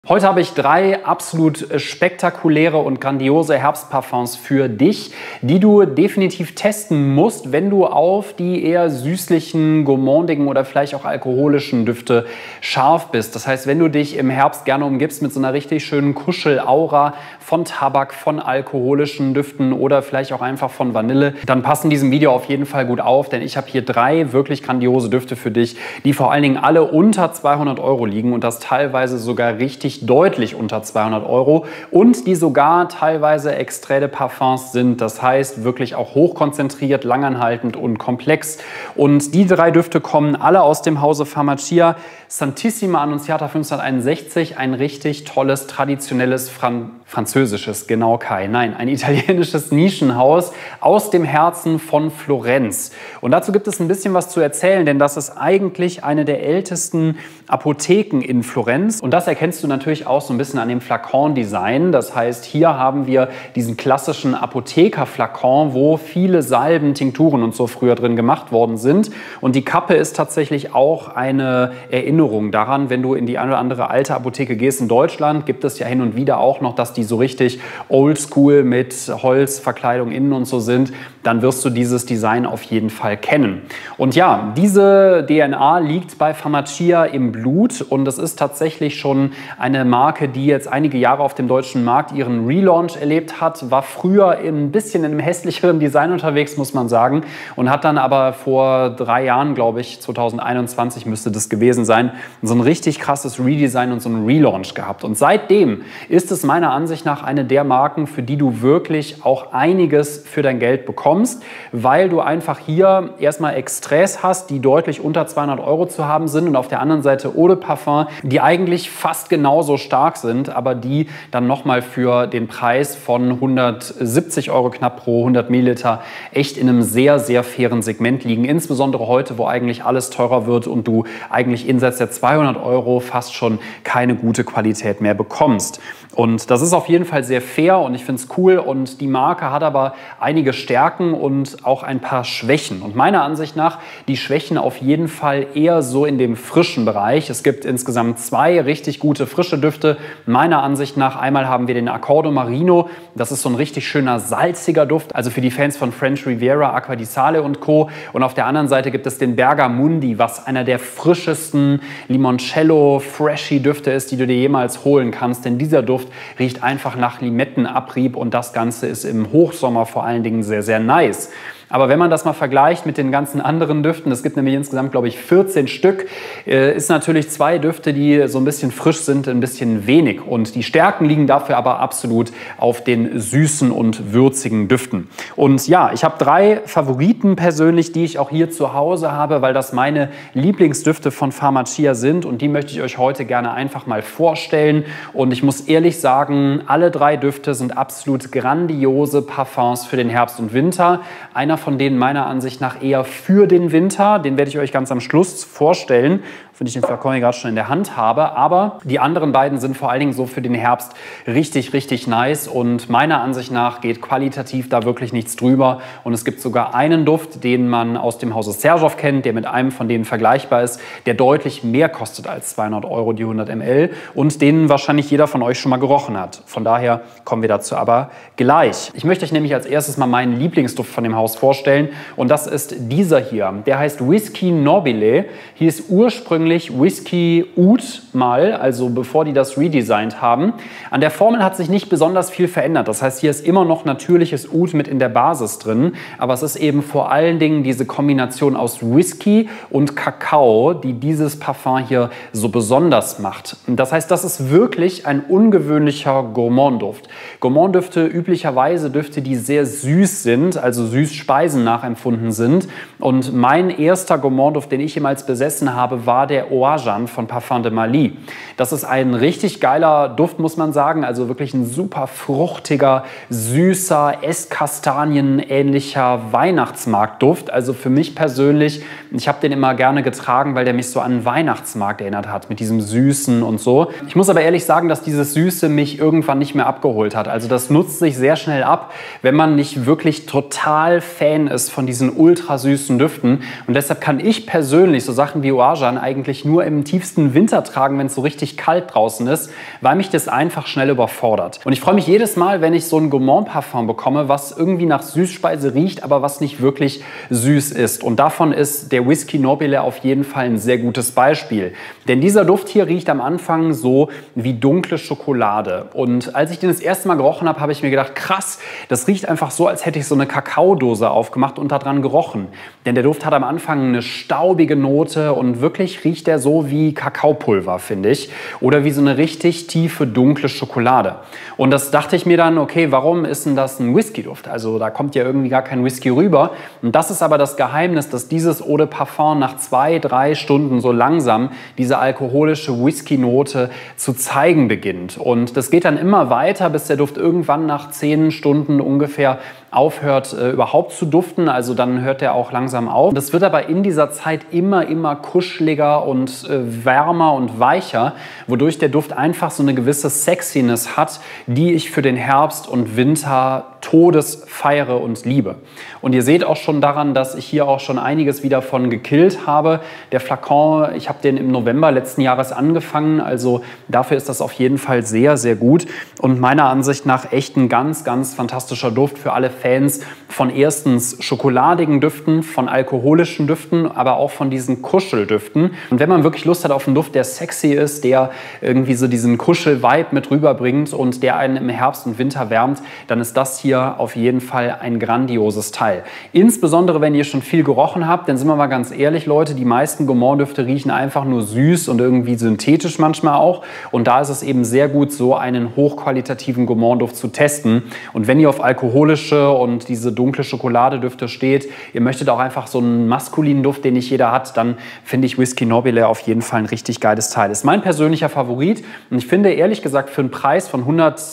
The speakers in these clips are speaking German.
Heute habe ich drei absolut spektakuläre und grandiose Herbstparfums für dich, die du definitiv testen musst, wenn du auf die eher süßlichen, gourmandigen oder vielleicht auch alkoholischen Düfte scharf bist. Das heißt, wenn du dich im Herbst gerne umgibst mit so einer richtig schönen Kuschelaura von Tabak, von alkoholischen Düften oder vielleicht auch einfach von Vanille, dann passen diesem Video auf jeden Fall gut auf, denn ich habe hier drei wirklich grandiose Düfte für dich, die vor allen Dingen alle unter 200 € liegen und das teilweise sogar richtig deutlich unter 200 € und die sogar teilweise Extrait de Parfums sind. Das heißt wirklich auch hochkonzentriert, langanhaltend und komplex. Und die drei Düfte kommen alle aus dem Hause Farmacia. Santissima Annunziata 1561, ein richtig tolles, traditionelles französisches, genau Kai, nein, ein italienisches Nischenhaus aus dem Herzen von Florenz. Und dazu gibt es ein bisschen was zu erzählen, denn das ist eigentlich eine der ältesten Apotheken in Florenz. Und das erkennst du natürlich auch so ein bisschen an dem Flakon-Design. Das heißt, hier haben wir diesen klassischen Apotheker-Flakon, wo viele Salben, Tinkturen und so früher drin gemacht worden sind. Und die Kappe ist tatsächlich auch eine Erinnerung daran, wenn du in die eine oder andere alte Apotheke gehst. In Deutschland gibt es ja hin und wieder auch noch, dass die so richtig oldschool mit Holzverkleidung innen und so sind. Dann wirst du dieses Design auf jeden Fall kennen. Und ja, diese DNA liegt bei Farmacia im Blut und es ist tatsächlich schon eine Marke, die jetzt einige Jahre auf dem deutschen Markt ihren Relaunch erlebt hat, war früher ein bisschen in einem hässlicheren Design unterwegs, muss man sagen, und hat dann aber vor 3 Jahren, glaube ich, 2021 müsste das gewesen sein, so ein richtig krasses Redesign und so einen Relaunch gehabt. Und seitdem ist es meiner Ansicht nach eine der Marken, für die du wirklich auch einiges für dein Geld bekommst, weil du einfach hier erstmal Extraits hast, die deutlich unter 200 € zu haben sind und auf der anderen Seite Eau de Parfum, die eigentlich fast genauso stark sind, aber die dann nochmal für den Preis von 170 € knapp pro 100 Milliliter echt in einem sehr, sehr fairen Segment liegen. Insbesondere heute, wo eigentlich alles teurer wird und du eigentlich jenseits der 200 € fast schon keine gute Qualität mehr bekommst. Und das ist auf jeden Fall sehr fair und ich finde es cool und die Marke hat aber einige Stärken und auch ein paar Schwächen. Und meiner Ansicht nach die Schwächen auf jeden Fall eher so in dem frischen Bereich. Es gibt insgesamt 2 richtig gute frische Düfte. Meiner Ansicht nach einmal haben wir den Accordo Marino. Das ist so ein richtig schöner salziger Duft, also für die Fans von French Riviera, Acqua di Sale und Co. Und auf der anderen Seite gibt es den Bergamundi, was einer der frischesten Limoncello Freshy Düfte ist, die du dir jemals holen kannst. Denn dieser Duft riecht einfach nach Limettenabrieb und das Ganze ist im Hochsommer vor allen Dingen sehr, sehr nice. Aber wenn man das mal vergleicht mit den ganzen anderen Düften, es gibt nämlich insgesamt, glaube ich, 14 Stück, ist natürlich 2 Düfte, die so ein bisschen frisch sind, ein bisschen wenig. Und die Stärken liegen dafür aber absolut auf den süßen und würzigen Düften. Und ja, ich habe 3 Favoriten persönlich, die ich auch hier zu Hause habe, weil das meine Lieblingsdüfte von Farmacia sind. Und die möchte ich euch heute gerne einfach mal vorstellen. Und ich muss ehrlich sagen, alle 3 Düfte sind absolut grandiose Parfums für den Herbst und Winter. Einer von denen meiner Ansicht nach eher für den Winter. Den werde ich euch ganz am Schluss vorstellen, wenn ich den Flakon hier gerade schon in der Hand habe. Aber die anderen beiden sind vor allen Dingen so für den Herbst richtig, richtig nice. Und meiner Ansicht nach geht qualitativ da wirklich nichts drüber. Und es gibt sogar einen Duft, den man aus dem Hause Xerjoff kennt, der mit einem von denen vergleichbar ist, der deutlich mehr kostet als 200 € die 100 ml und den wahrscheinlich jeder von euch schon mal gerochen hat. Von daher kommen wir dazu aber gleich. Ich möchte euch nämlich als erstes mal meinen Lieblingsduft von dem Haus vorstellen. Und das ist dieser hier. Der heißt Whisky Nobile. Hier ist ursprünglich Whisky Oud mal, also bevor die das redesigned haben. An der Formel hat sich nicht besonders viel verändert. Das heißt, hier ist immer noch natürliches Oud mit in der Basis drin. Aber es ist eben vor allen Dingen diese Kombination aus Whisky und Kakao, die dieses Parfum hier so besonders macht. Das heißt, das ist wirklich ein ungewöhnlicher Gourmand-Duft. Gourmand-Düfte üblicherweise Düfte, die sehr süß sind, also Süßspeisen nachempfunden sind. Und mein erster Gourmand-Duft, den ich jemals besessen habe, war der Oajan von Parfum de Marly. Das ist ein richtig geiler Duft, muss man sagen. Also wirklich ein super fruchtiger, süßer, Esskastanien-ähnlicher Weihnachtsmarktduft. Also für mich persönlich, ich habe den immer gerne getragen, weil der mich so an einen Weihnachtsmarkt erinnert hat, mit diesem Süßen und so. Ich muss aber ehrlich sagen, dass dieses Süße mich irgendwann nicht mehr abgeholt hat. Also das nutzt sich sehr schnell ab, wenn man nicht wirklich total Fan ist von diesen ultra süßen Düften. Und deshalb kann ich persönlich so Sachen wie Oajan eigentlich eigentlich nur im tiefsten Winter tragen, wenn es so richtig kalt draußen ist, weil mich das einfach schnell überfordert. Und ich freue mich jedes Mal, wenn ich so ein Gourmand-Parfum bekomme, was irgendwie nach Süßspeise riecht, aber was nicht wirklich süß ist. Und davon ist der Whisky Nobile auf jeden Fall ein sehr gutes Beispiel. Denn dieser Duft hier riecht am Anfang so wie dunkle Schokolade. Und als ich den das erste Mal gerochen habe, habe ich mir gedacht, krass, das riecht einfach so, als hätte ich so eine Kakaodose aufgemacht und daran gerochen. Denn der Duft hat am Anfang eine staubige Note und wirklich riecht er so wie Kakaopulver, finde ich. Oder wie so eine richtig tiefe, dunkle Schokolade. Und das dachte ich mir dann, okay, warum ist denn das ein Whisky-Duft? Also da kommt ja irgendwie gar kein Whisky rüber. Und das ist aber das Geheimnis, dass dieses Eau de Parfum nach 2-3 Stunden so langsam diese alkoholische Whisky-Note zu zeigen beginnt. Und das geht dann immer weiter, bis der Duft irgendwann nach 10 Stunden ungefähr aufhört überhaupt zu duften, also dann hört er auch langsam auf. Das wird aber in dieser Zeit immer kuscheliger und wärmer und weicher, wodurch der Duft einfach so eine gewisse Sexiness hat, die ich für den Herbst und Winter feiere und liebe. Und ihr seht auch schon daran, dass ich hier auch schon einiges wieder von gekillt habe. Der Flakon, ich habe den im November letzten Jahres angefangen, also dafür ist das auf jeden Fall sehr, sehr gut und meiner Ansicht nach echt ein ganz fantastischer Duft für alle Fans von erstens schokoladigen Düften, von alkoholischen Düften, aber auch von diesen Kuscheldüften. Und wenn man wirklich Lust hat auf einen Duft, der sexy ist, der irgendwie so diesen Kuschel-Vibe mit rüberbringt und der einen im Herbst und Winter wärmt, dann ist das hier auf jeden Fall ein grandioses Teil. Insbesondere, wenn ihr schon viel gerochen habt, dann sind wir mal ganz ehrlich, Leute, die meisten Gourmand-Düfte riechen einfach nur süß und irgendwie synthetisch manchmal auch. Und da ist es eben sehr gut, so einen hochqualitativen Gourmand-Duft zu testen. Und wenn ihr auf alkoholische und diese dunkle Schokoladedüfte steht, ihr möchtet auch einfach so einen maskulinen Duft, den nicht jeder hat, dann finde ich Whisky Nobile auf jeden Fall ein richtig geiles Teil. Ist mein persönlicher Favorit und ich finde ehrlich gesagt für einen Preis von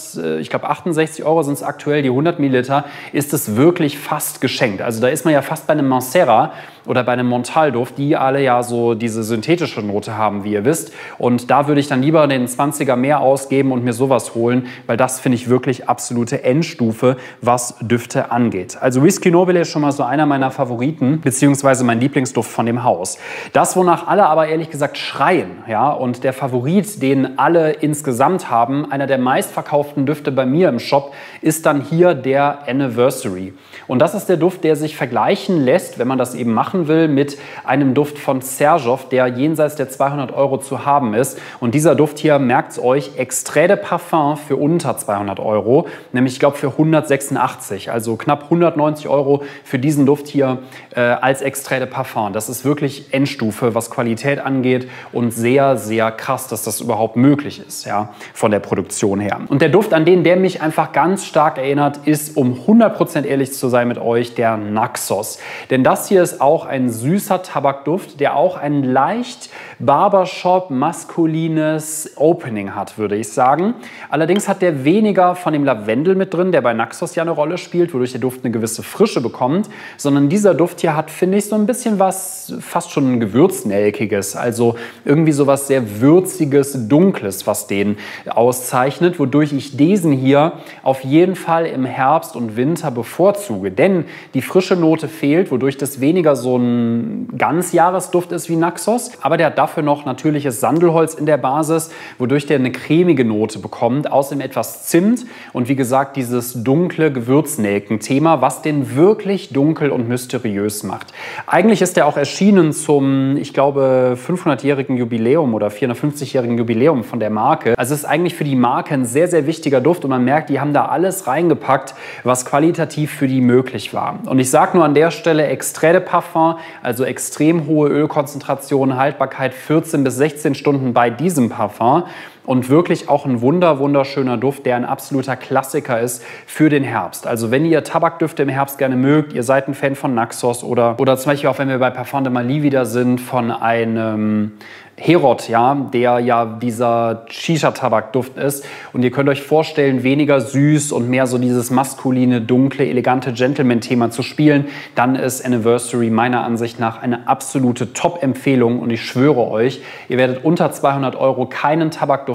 68 Euro sind es aktuell, die 100 Milliliter, ist es wirklich fast geschenkt. Also da ist man ja fast bei einem Mancera oder bei einem Montal-Duft, die alle ja so diese synthetische Note haben, wie ihr wisst. Und da würde ich dann lieber den 20er mehr ausgeben und mir sowas holen, weil das finde ich wirklich absolute Endstufe, was Düfte angeht. Also Whisky Nobile ist schon mal so einer meiner Favoriten, beziehungsweise mein Lieblingsduft von dem Haus. Das, wonach alle aber ehrlich gesagt schreien, ja, und der Favorit, den alle insgesamt haben, einer der meistverkauften Düfte bei mir im Shop, ist dann hier der Anniversary. Und das ist der Duft, der sich vergleichen lässt, wenn man das eben machen will, mit einem Duft von Xerjoff, der jenseits der 200 Euro zu haben ist. Und dieser Duft hier, merkt euch, Extrait de Parfum für unter 200 Euro, nämlich ich glaube für 186, also knapp 190 Euro für diesen Duft hier als Extrait de Parfum. Das ist wirklich Endstufe, was Qualität angeht und sehr, sehr krass, dass das überhaupt möglich ist, ja, von der Produktion her. Und der Duft, an den der mich einfach ganz stark erinnert, ist, um 100% ehrlich zu sein mit euch, der Naxos. Denn das hier ist auch ein süßer Tabakduft, der auch ein leicht Barbershop-maskulines Opening hat, würde ich sagen. Allerdings hat der weniger von dem Lavendel mit drin, der bei Naxos ja eine Rolle spielt, wodurch der Duft eine gewisse Frische bekommt, sondern dieser Duft hier hat, finde ich, so ein bisschen was fast schon Gewürznelkiges, also irgendwie so was sehr Würziges, Dunkles, was den auszeichnet, wodurch ich diesen hier auf jeden Fall im Herbst und Winter bevorzuge, denn die frische Note fehlt, wodurch das weniger so ein Ganzjahresduft ist wie Naxos, aber der hat dafür noch natürliches Sandelholz in der Basis, wodurch der eine cremige Note bekommt, außerdem etwas Zimt und wie gesagt dieses dunkle Gewürznelken-Thema, was den wirklich dunkel und mysteriös macht. Eigentlich ist der auch erschienen zum, ich glaube, 500-jährigen Jubiläum oder 450-jährigen Jubiläum von der Marke. Also es ist eigentlich für die Marke ein sehr, sehr wichtiger Duft und man merkt, die haben da alles reingepackt, was qualitativ für die möglich war. Und ich sage nur an der Stelle Extrait de Parfum, also extrem hohe Ölkonzentration, Haltbarkeit 14 bis 16 Stunden bei diesem Parfum. Und wirklich auch ein wunderschöner Duft, der ein absoluter Klassiker ist für den Herbst. Also wenn ihr Tabakdüfte im Herbst gerne mögt, ihr seid ein Fan von Naxos oder zum Beispiel auch, wenn wir bei Parfum de Marly wieder sind, von einem Herod, ja, der ja dieser Shisha-Tabakduft ist. Und ihr könnt euch vorstellen, weniger süß und mehr so dieses maskuline, dunkle, elegante Gentleman-Thema zu spielen, dann ist Anniversary meiner Ansicht nach eine absolute Top-Empfehlung. Und ich schwöre euch, ihr werdet unter 200 Euro keinen Tabakduft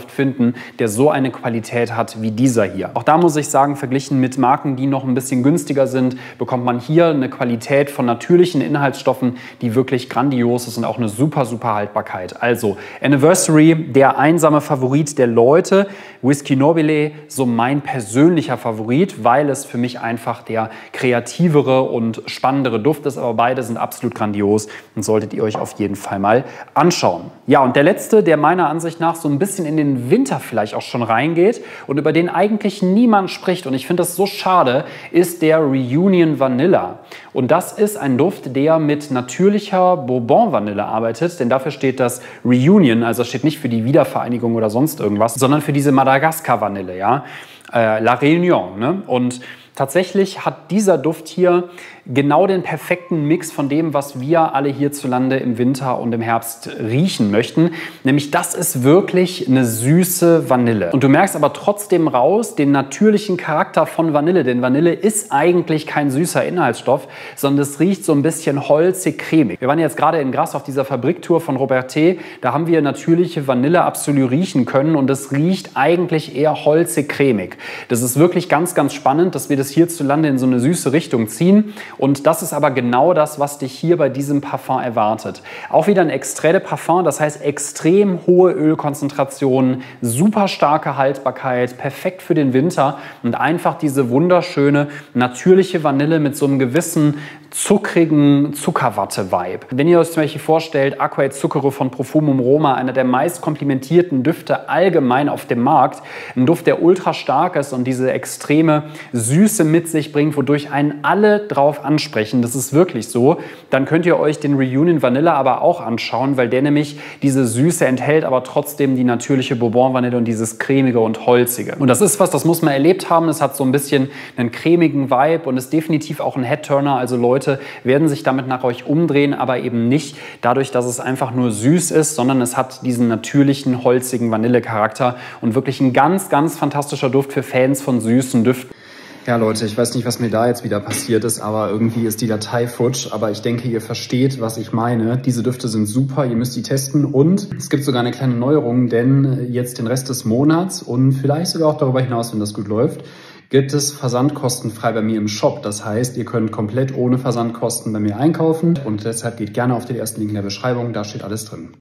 Duft finden, der so eine Qualität hat wie dieser hier. Auch da muss ich sagen, verglichen mit Marken, die noch ein bisschen günstiger sind, bekommt man hier eine Qualität von natürlichen Inhaltsstoffen, die wirklich grandios ist und auch eine super, super Haltbarkeit. Also Anniversary, der einsame Favorit der Leute, Whisky Nobile, so mein persönlicher Favorit, weil es für mich einfach der kreativere und spannendere Duft ist, aber beide sind absolut grandios und solltet ihr euch auf jeden Fall mal anschauen. Ja, und der letzte, der meiner Ansicht nach so ein bisschen in den Winter vielleicht auch schon reingeht und über den eigentlich niemand spricht, und ich finde das so schade, ist der Reunion Vanilla. Und das ist ein Duft, der mit natürlicher Bourbon-Vanille arbeitet, denn dafür steht das Reunion, also das steht nicht für die Wiedervereinigung oder sonst irgendwas, sondern für diese Madagascar-Vanille, ja, La Réunion, ne? Und tatsächlich hat dieser Duft hier genau den perfekten Mix von dem, was wir alle hierzulande im Winter und im Herbst riechen möchten. Nämlich das ist wirklich eine süße Vanille. Und du merkst aber trotzdem raus den natürlichen Charakter von Vanille. Denn Vanille ist eigentlich kein süßer Inhaltsstoff, sondern es riecht so ein bisschen holzig-cremig. Wir waren jetzt gerade in Grasse auf dieser Fabriktour von Robertet. Da haben wir natürliche Vanille absolut riechen können und es riecht eigentlich eher holzig-cremig. Das ist wirklich ganz, ganz spannend, dass wir das hierzulande in so eine süße Richtung ziehen. Und das ist aber genau das, was dich hier bei diesem Parfum erwartet. Auch wieder ein Extrait de Parfum, das heißt extrem hohe Ölkonzentrationen, super starke Haltbarkeit, perfekt für den Winter und einfach diese wunderschöne natürliche Vanille mit so einem gewissen zuckrigen Zuckerwatte-Vibe. Wenn ihr euch zum Beispiel vorstellt, Acqua e Zucchero von Profumum Roma, einer der meist komplimentierten Düfte allgemein auf dem Markt, ein Duft, der ultra stark ist und diese extreme Süße mit sich bringt, wodurch einen alle drauf ansprechen, das ist wirklich so, dann könnt ihr euch den Reunion Vanilla aber auch anschauen, weil der nämlich diese Süße enthält, aber trotzdem die natürliche Bourbon-Vanille und dieses cremige und holzige. Und das ist was, das muss man erlebt haben, es hat so ein bisschen einen cremigen Vibe und ist definitiv auch ein Head-Turner, also Leute werden sich damit nach euch umdrehen, aber eben nicht dadurch, dass es einfach nur süß ist, sondern es hat diesen natürlichen, holzigen Vanillecharakter und wirklich ein ganz, ganz fantastischer Duft für Fans von süßen Düften. Ja, Leute, ich weiß nicht, was mir da jetzt wieder passiert ist, aber irgendwie ist die Datei futsch. Aber ich denke, ihr versteht, was ich meine. Diese Düfte sind super, ihr müsst die testen. Und es gibt sogar eine kleine Neuerung, denn jetzt den Rest des Monats und vielleicht sogar auch darüber hinaus, wenn das gut läuft, gibt es versandkostenfrei bei mir im Shop. Das heißt, ihr könnt komplett ohne Versandkosten bei mir einkaufen und deshalb geht gerne auf den ersten Link in der Beschreibung, da steht alles drin.